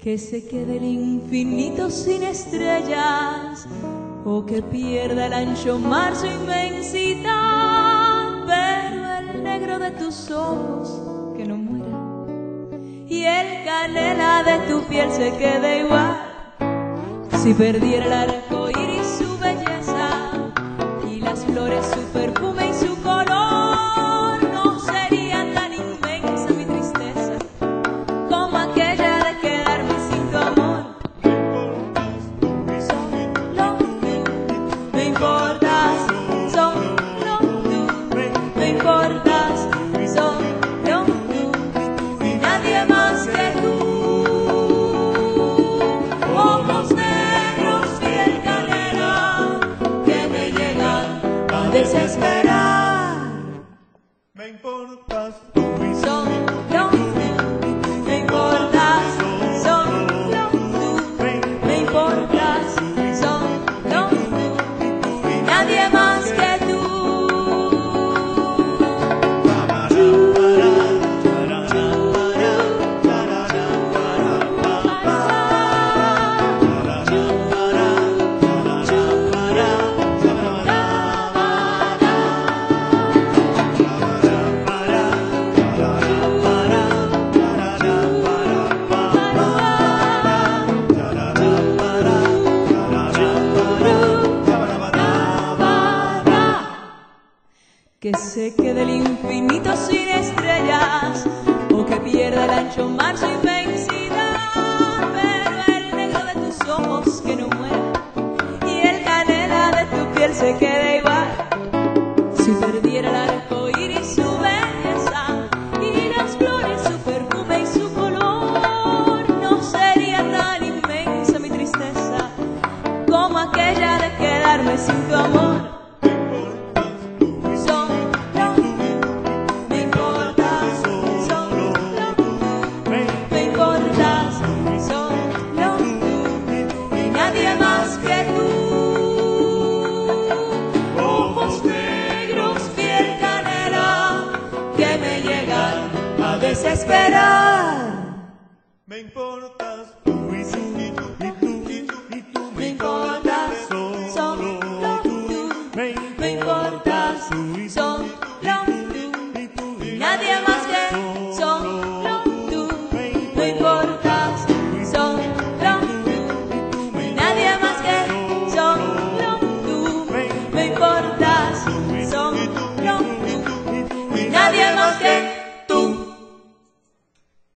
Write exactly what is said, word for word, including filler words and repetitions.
que se quede el infinito sin estrellas, o que pierda el ancho mar su inmensidad, pero el negro de tus ojos que no muera, y el canela de tu piel se quede igual. Si perdiera el arco iris su belleza, y las flores su perfume y su color, no sería tan inmensa mi tristeza como aquella de quedarme sin tu amor. Solo tú me importas, solo tú me importas, solo tú y nadie más que tú. Ojos negros, piel canela, que me llegan a desesperar. Me importas tú y Solo tú me importas, solo tú me importas, solo tú y nadie más que tú. Que se quede el infinito sin estrellas, o que pierda el ancho mar su inmensidad, pero el negro de tus ojos que no muera, y el canela de tu piel se quede igual. Si perdiera el arco iris su belleza, y las flores su perfume y su color, no sería tan inmensa mi tristeza como aquella de quedarme sin tu amor. Desesperar. Me importas tú y tú y tú y tú y tú y tú Me importas, solo tú. Me importas, solo tú y nadie más que solo tú. Me importas, solo tú y nadie más que solo tú. Me importas, solo tú.